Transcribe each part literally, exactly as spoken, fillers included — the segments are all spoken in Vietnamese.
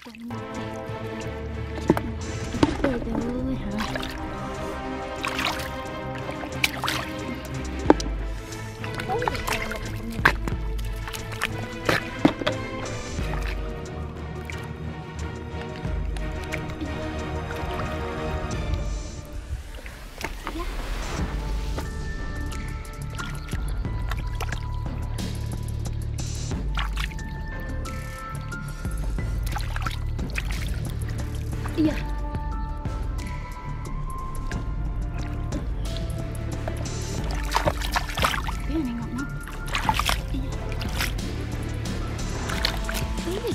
Ôi trời ơi hả? Iya. Cái này ngọt lắm. Iya. Ui.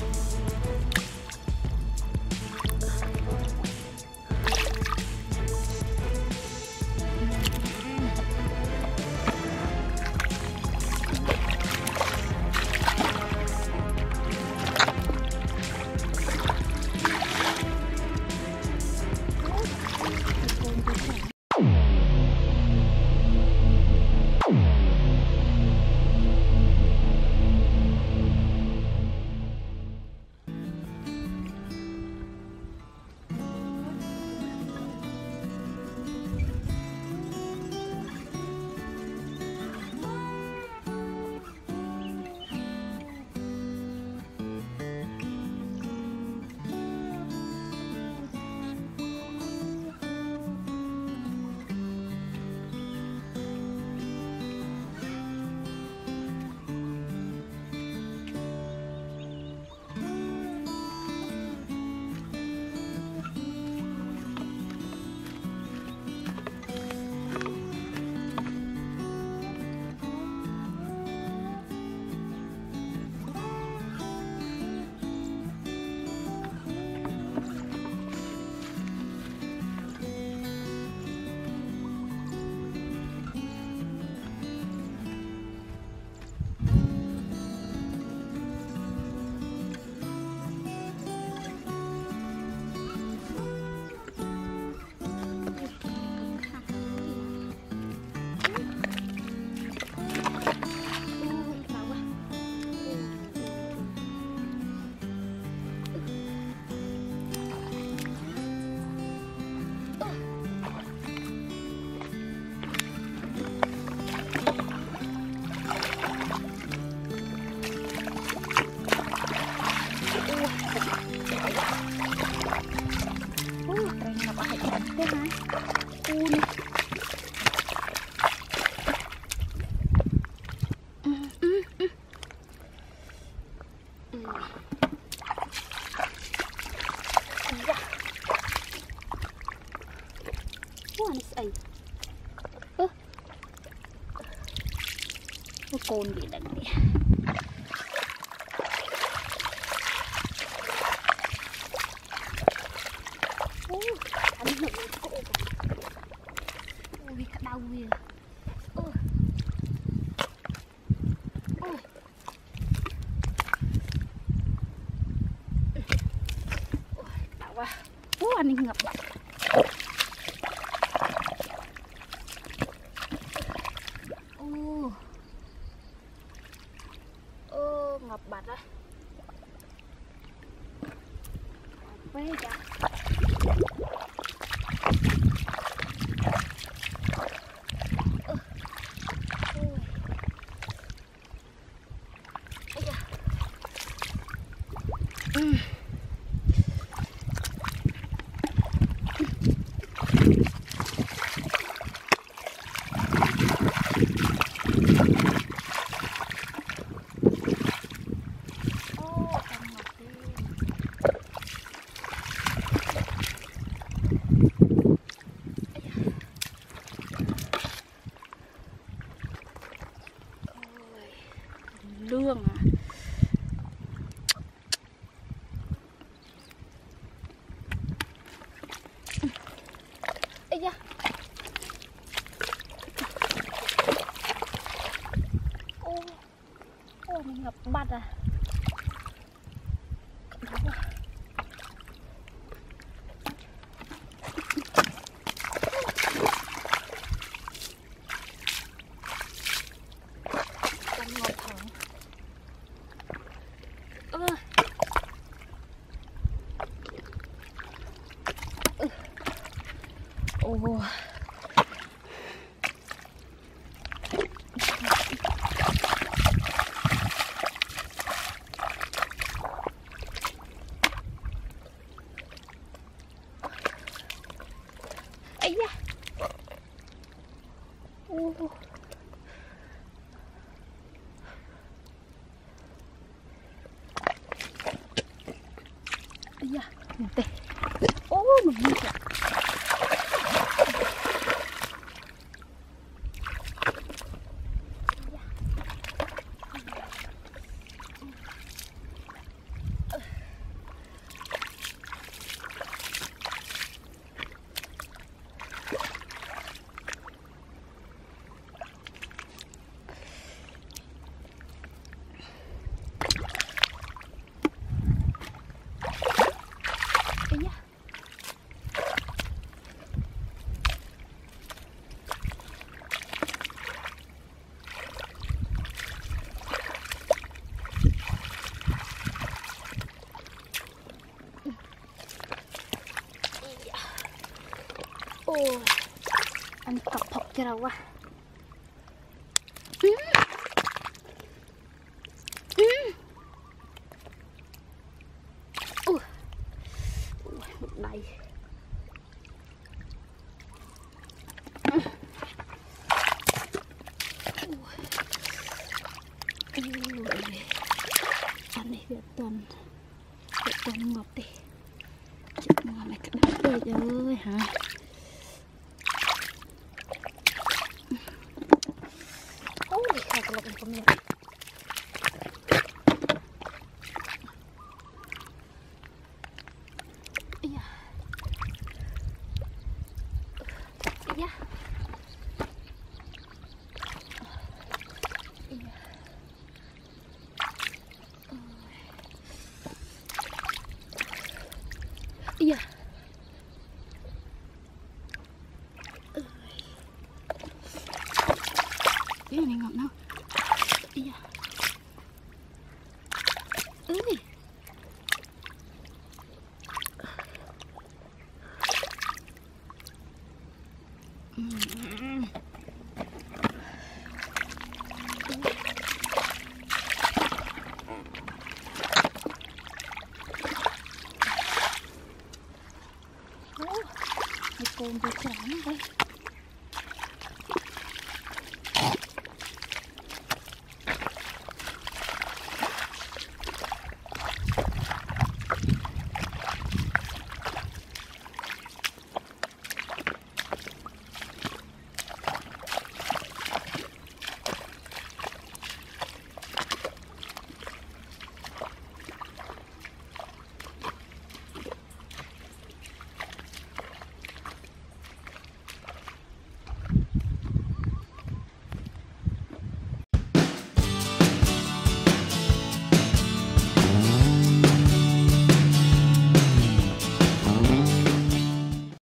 Ay. Ơ. Cái côn bị đánh đi. Ôi, anh hụt cái cổ. Ôi, cả đau kìa. Ôi. Ôi. Ôi, đau quá. Ôi, anh ngập bạch. Ngập bạch á. Quế cha. Ừ. Lương à. Ây da. Ô, ô mình ngập bạch à. Oh. Ayah. Oh. Ayah, nanti. Oh, menggigit. Oh, ăn cọc học cho đâu quá. Ừ. Ừ. Ui. Ui, một đầy. Ừ. Ui. Ăn này việc tuần, việc tuần ngọt đi. Chịu ngon này cái đất ơi hả? Kalau umpamanya iya iya iya iya ini nih nggak mau iya ini hmm. Oh, con bự chán này.